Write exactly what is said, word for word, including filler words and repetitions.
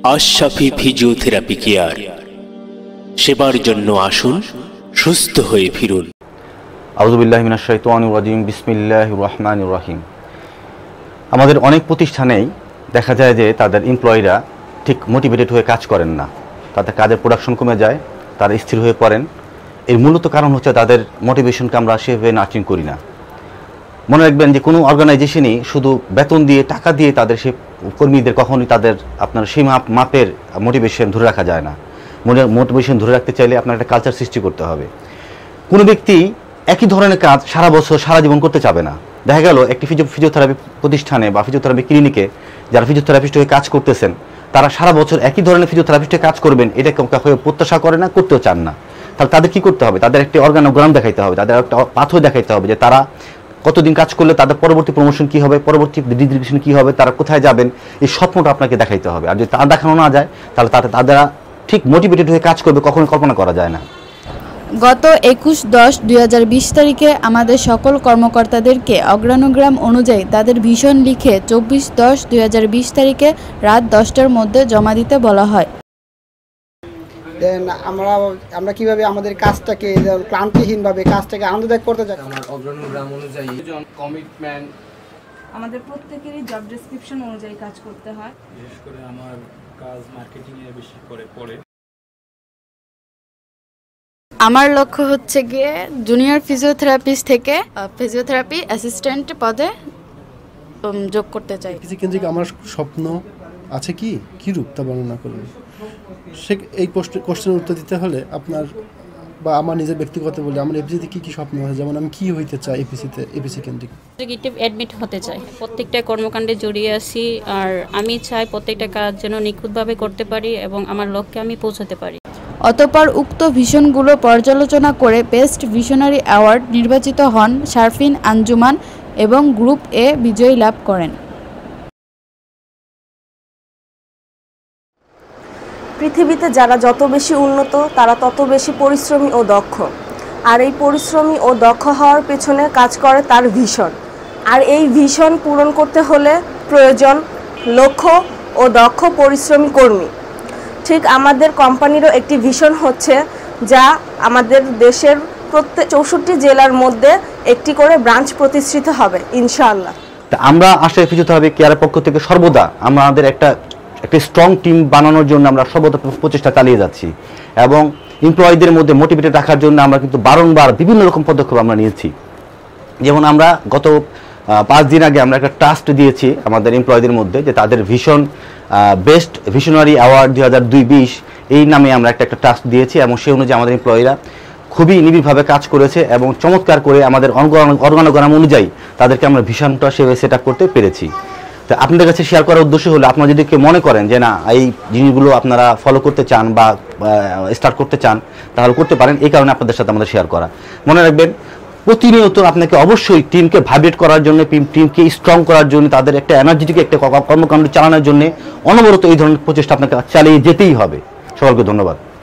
Ashrafi physiotherapy care, সেবার জন্য আসুন, সুস্থ হয়ে ফিরুন। আউযু বিল্লাহি মিনাশ শাইতানির রাজিম। বিসমিল্লাহির রহমানির রহিম। আমাদের অনেক প্রতিষ্ঠানেই দেখা যায় যে তাদের এমপ্লয়িরা ঠিক মোটিভেটেড হয়ে কাজ করেন না, তাদের কাজের প্রোডাকশন কমে যায়, তারা স্থির হয়ে পড়েন। এর মূলত কারণ হচ্ছে তাদের মোটিভেশনকে আমরা সেভাবে নার্চিং করি না। মনে রাখবেন যে কোনো অর্গানাইজেশনই শুধু বেতন দিয়ে, টাকা দিয়ে তাদের সে কর্মীদের কখনোই তাদের আপনার সেই মাপ মাপের মোটিভেশন ধরে রাখা যায় না। মোটিভেশন ধরে রাখতে চাইলে আপনার একটা কালচার সৃষ্টি করতে হবে। কোনো ব্যক্তি একই ধরনের কাজ সারা বছর সারা জীবন করতে চাবে না। দেখা গেল একটি ফিজিও ফিজিওথেরাপি প্রতিষ্ঠানে বা ফিজিওথেরাপি ক্লিনিকে যারা ফিজিওথেরাপিস্ট হয়ে কাজ করতেছেন, তারা সারা বছর একই ধরনের ফিজিওথেরাপিস্ট হয়ে কাজ করবেন, এটা হয়ে প্রত্যাশা করে না, করতেও চান না। তাহলে তাদের কী করতে হবে? তাদের একটি অর্গানোগ্রাম দেখাইতে হবে, তাদের একটা পাথর দেখাইতে হবে যে তারা কতদিন কাজ করলে তাদের পরবর্তী প্রমোশন কী হবে, পরবর্তী ডিগ্রেডেশন কী হবে, তারা কোথায় যাবেন, এই স্বপ্নটা আপনাকে দেখাইতে হবে। আর যদি তা দেখানো না যায় তাহলে তাদের তারা ঠিক মোটিভেটেড হয়ে কাজ করবে, কখনোই কল্পনা করা যায় না। গত একুশ দশ দুই হাজার বিশ তারিখে আমাদের সকল কর্মকর্তাদেরকে অগ্রানুগ্রাম অনুযায়ী তাদের ভিশন লিখে চব্বিশ দশ দুই হাজার বিশ তারিখে রাত দশটার মধ্যে জমা দিতে বলা হয়। দেন আমরা আমরা কিভাবে আমাদের কাজটাকে ক্লান্তিহীনভাবে কাজটাকে আনন্দদায়ক করতে চাই, আমার অগ্রানুগ্রাম অনুযায়ী কমিটমেন্ট, আমাদের প্রত্যেকেরই জব ডেসক্রিপশন অনুযায়ী কাজ করতে হয়। বিশেষ করে আমার কাজ মার্কেটিং এ বেশি করে পড়ে। আমার লক্ষ্য হচ্ছে গিয়ে জুনিয়র ফিজিওথেরাপিস্ট থেকে ফিজিওথেরাপি অ্যাসিস্ট্যান্ট পদে যোগ করতে চাই। কেন্দ্রিক আমার স্বপ্ন আছে কি কি রূপ তা বর্ণনা করুন। সে এই কোশ্চেনের উত্তর দিতে হলে আপনার বা আমার নিজের ব্যক্তিগত বলে আমার এপিসিতে কী কী স্বপ্ন আছে, যেমন আমি কী হইতে চাই এপিসিতে, এপিসি কেন্দ্রিক এক্সিকিউটিভ অ্যাডমিট হতে চাই। প্রত্যেকটা কর্মকাণ্ডে জড়িয়ে আছি, আর আমি চাই প্রত্যেকটা কাজ যেন নিখুঁতভাবে করতে পারি এবং আমার লক্ষ্যে আমি পৌঁছাতে পারি। অতঃপর উক্ত ভিশনগুলো পর্যালোচনা করে বেস্ট ভিশনারি অ্যাওয়ার্ড নির্বাচিত হন শারফিন আঞ্জুমান এবং গ্রুপ এ বিজয়ী লাভ করেন। পৃথিবীতে যারা যত বেশি উন্নত তারা তত বেশি পরিশ্রমী ও দক্ষ, আর এই পরিশ্রমী ও দক্ষ হওয়ার পেছনে কাজ করে তার ভিশন। আর এই ভিশন পূরণ করতে হলে প্রয়োজন লক্ষ্য ও দক্ষ পরিশ্রমী কর্মী। ঠিক আমাদের কোম্পানিরও একটি ভিশন হচ্ছে, যা আমাদের দেশের প্রত্যেক চৌষট্টি জেলার মধ্যে একটি করে ব্রাঞ্চ প্রতিষ্ঠিত হবে ইনশাআল্লাহ। আমরা আশরাফি ফিজিওথেরাপি কেয়ারের পক্ষ থেকে সর্বদা আমাদের একটা একটা স্ট্রং টিম বানানোর জন্য আমরা সর্বদা প্রচেষ্টা চালিয়ে যাচ্ছি, এবং এমপ্লয়ীদের মধ্যে মোটিভেটেড রাখার জন্য আমরা কিন্তু বারংবার বিভিন্ন রকম পদক্ষেপ আমরা নিয়েছি। যেমন আমরা গত পাঁচ দিন আগে আমরা একটা ট্রাস্ট দিয়েছি আমাদের এমপ্লয়ীদের মধ্যে, যে তাদের ভিশন বেস্ট ভিশনারি অ্যাওয়ার্ড দুই হাজার দুই বিশ এই নামে আমরা একটা একটা ট্রাস্ট দিয়েছি, এবং সেই অনুযায়ী আমাদের এমপ্লয়ীরা খুবই নিবিড়ভাবে কাজ করেছে এবং চমৎকার করে আমাদের অর্গানোগ্রাম অনুযায়ী তাদেরকে আমরা ভিশনটা সেভাবে সেট আপ করতে পেরেছি। তো আপনাদের কাছে শেয়ার করার উদ্দেশ্য হলো, আপনারা যদি কেউ মনে করেন যে না এই জিনিসগুলো আপনারা ফলো করতে চান বা স্টার্ট করতে চান, তাহলে করতে পারেন। এই কারণে আপনাদের সাথে আমাদের শেয়ার করা। মনে রাখবেন, প্রতিনিয়ত আপনাকে অবশ্যই টিমকে ভাইব্রেট করার জন্য, টিমকে স্ট্রং করার জন্য, তাদের একটা এনার্জেটিক একটা কর্মকাণ্ড চালানোর জন্য অনবরত এই ধরনের প্রচেষ্টা আপনাকে চালিয়ে যেতেই হবে। সকলকে ধন্যবাদ।